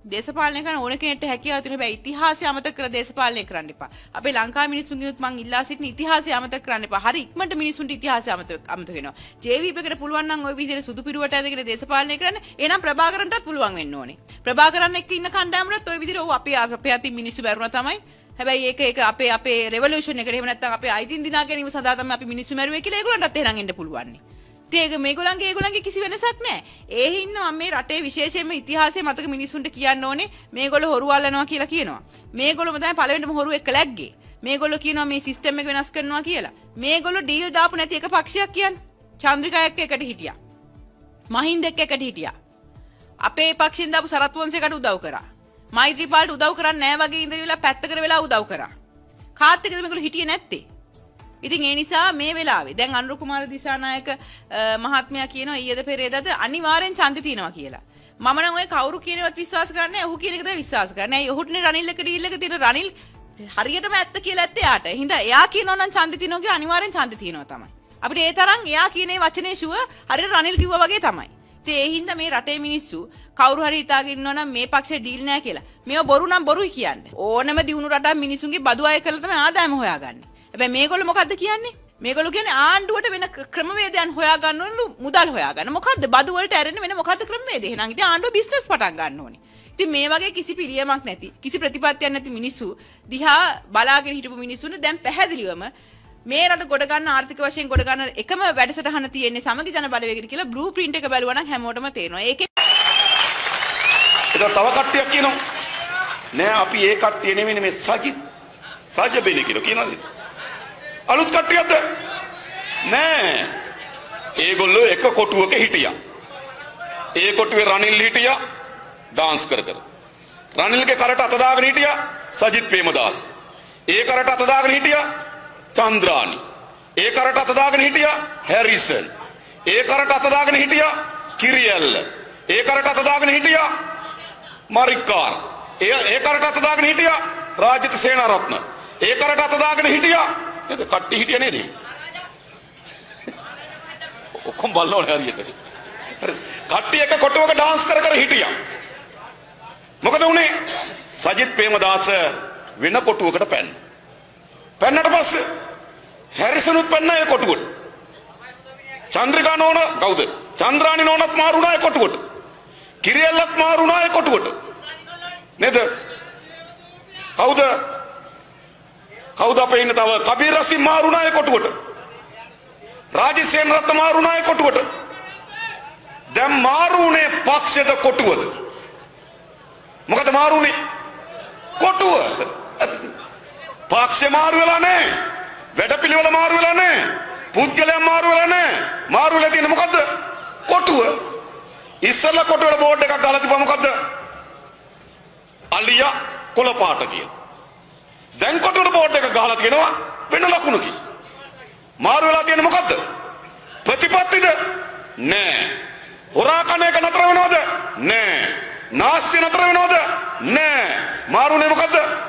දේශපාලනය කරන ඕන කෙනෙක්ට හැකියාව තියෙන හැබැයි ඉතිහාසය අමතක කර දේශපාලනය කරන්න එපා. අපේ ලංකාවේ මිනිස්සුන්ගෙනුත් මං ඉල්ලා සිටින ඉතිහාසය අමතක කරන්න එපා. හරි ඉක්මනට මිනිස්සුන්ට ඉතිහාසය අමතක වෙනවා. JVP එකට පුළුවන් නම් ওই විදිහට සුදු පිරුවට ඇදගෙන දේශපාලනය කරන්න. එහෙනම් ප්‍රභාකරන්ටත් පුළුවන් වෙන්න ඕනේ. ප්‍රභාකරන් එක්ක ඉන්න කණ්ඩායමටත් ওই විදිහට ඔව් අපේ අතින් මිනිස්සු බැරුණා තමයි. හැබැයි ඒක අපේ රෙවොලූෂන් එකට එහෙම නැත්නම් අපේ අයිතින් දිනා ගැනීම සඳහා තමයි අපි මිනිස්සු මැරුවේ කියලා ඒගොල්ලන්ටත් එහෙනම් එන්න පුළුවන්. ඒක මේගොල්ලන්ගේ කිසි වෙනසක් නැහැ. ඒ හින්දා මම මේ රටේ විශේෂයෙන්ම ඉතිහාසය මතක මිනිස්සුන්ට කියන්න ඕනේ මේගොල්ලෝ හොරු අල්ලනවා කියලා කියනවා. මේගොල්ලෝම තමයි පළවෙනිම හොරුවෙක් කළැග්ගේ. මේගොල්ලෝ කියනවා මේ සිස්ටම් එක වෙනස් කරනවා කියලා. මේගොල්ලෝ ඩීල් දාපු නැති එක පක්ෂයක් කියන්නේ. චන්ද්‍රිකා එක්ක එකට හිටියා. මහින්ද එක්ක එකට හිටියා. අපේ පක්ෂෙන් දාපු සරත් වංශයකට උදව් කරා. මෛත්‍රීපාලට උදව් කරන්නේ නැහැ වගේ ඉඳලා පැත්තකට වෙලා උදව් කරා. කාත් එක්කද මේගොල්ලෝ හිටියේ නැත්තේ? ඉතින් ඒ නිසා මේ වෙලාවේ දැන් අනුර කුමාර දිසානායක මහත්මයා කියනවා ඊයේද පෙරේදද අනිවාර්යෙන් ඡන්දෙ තියනවා කියලා. මම නම් ඔය කවුරු කියනවත් විශ්වාස කරන්නේ නැහැ. ඔහු කියන එක තමයි විශ්වාස කරන්නේ. ඇයි ඔහුටනේ රනිල් එක ඩීල් එක තියෙන රනිල් හරියටම ඇත්ත කියලා ඇත්ත යාට. හින්දා එයා කියනවා නම් ඡන්දෙ තියනවා කියලා අනිවාර්යෙන් ඡන්දෙ තියනවා තමයි. අපිට ඒ තරම් එයා කියන ඒ වචනේ ෂුව හරියට රනිල් කිව්වා වගේ තමයි. ඉතින් ඒ හින්දා මේ රටේ මිනිස්සු කවුරු හරි හිතාගෙන ඉන්නවා නම් මේ පක්ෂේ ඩීල් නැහැ කියලා. මේව බොරු නම් බොරුයි කියන්නේ. ඕනම දිනුන රටක් මිනිසුන්ගේ බදු අය කරලා තමයි ආදායම හොයාගන්නේ. හැබැයි මේගොල්ලෝ මොකද්ද කියන්නේ? මේගොල්ලෝ කියන්නේ ආණ්ඩුවට වෙන ක්‍රමවේදයන් හොයා ගන්නවලු මුදල් හොයා ගන්න. මොකද්ද? බදු වලට ඇරෙන්න වෙන මොකද්ද ක්‍රමවේදය? එහෙනම් ඉතින් ආණ්ඩුව බිස්නස් පටන් ගන්න ඕනේ. ඉතින් මේ වගේ කිසි පිළියමක් නැති, කිසි ප්‍රතිපත්තියක් නැති මිනිස්සු දිහා බලාගෙන හිටපු මිනිස්සුන්ට දැන් පැහැදිලිවම මේ රට ගොඩ ගන්න ආර්ථික වශයෙන් ගොඩ ගන්න එකම වැඩසටහන තියෙන්නේ සමගි ජන බලවේගයට කියලා බ්ලූ ප්‍රින්ට් එක බලුවා නම් හැමෝටම තේරෙනවා. ඒකේ ඒක තව කට්ටියක් කියනවා. නෑ අපි ඒ කට්ටිය නෙමෙයි මේ සජබෙලි කියලා කියනවානේ. අලුත් කට්ටියක්ද? නෑ. ඒගොල්ලෝ එක කොටුවක හිටියා. ඒ කොටුවේ රනිල් හිටියා ඩාන්ස් කර කර. රනිල්ගේ කරට අත දාගෙන හිටියා සජිත් ප්‍රේමදාස. ඒ කරට අත දාගෙන හිටියා චන්ද්‍රානි. ඒ කරට අත දාගෙන හිටියා හැරිසන්. ඒ කරට අත දාගෙන හිටියා කිරියල්ල. ඒ කරට අත දාගෙන හිටියා මරික්කාර. ඒ කරට අත දාගෙන හිටියා රාජිත සේනාරත්න. ඒ කරට අත දාගෙන හිටියා නේද? කට්ටි හිටියා නේද? ඔක්කොම බලනවනේ හරියට. හරි. කට්ටි එක කොටුවක ඩාන්ස් කර කර හිටියා. මොකද උනේ? සජිත් ප්‍රේමදාස වෙන කොටුවකට පැන්න. පැන්නට පස්සේ හැරිසනුත් පැන්න ඒ කොටුවට. චන්ද්‍රිකා නෝන කවුද? චන්ද්‍රානි නෝනත් මාරුණා ඒ කොටුවට. කිරියල්ලත් මාරුණා ඒ කොටුවට. නේද? කවුද? කවුද අපේ ඉන්න තව කබීර් රසින් මාරුණා ඒ කොටුවට. රාජසේන රත්න මාරුණා ඒ කොටුවට. දැන් මාරුනේ පක්ෂද කොටුවද? මොකද මාරුනේ? කොටුව. පක්ෂේ මාරු වෙලා නැහැ. වැඩපිළිවෙල මාරු වෙලා නැහැ. පුද්ගලයන් මාරු වෙලා නැහැ. මාරු වෙලා තියෙන්නේ මොකද්ද? කොටුව. ඉස්සල්ලා කොටුවල බෝඩ් එකක් ගහලා තිබ්බා මොකද්ද? අලියා කොළපාට කියලා. දැන් කොටුවල බෝඩ් එකක් ගහලා තියෙනවා වෙන ලකුණකින්. මාරු වෙලා තියෙන්නේ මොකද්ද? ප්‍රතිපත්තිද? නෑ. හොරා කන එක නතර වෙනවද? නෑ. නාස්‍ය නතර වෙනවද? නෑ. මාරුනේ මොකද්ද?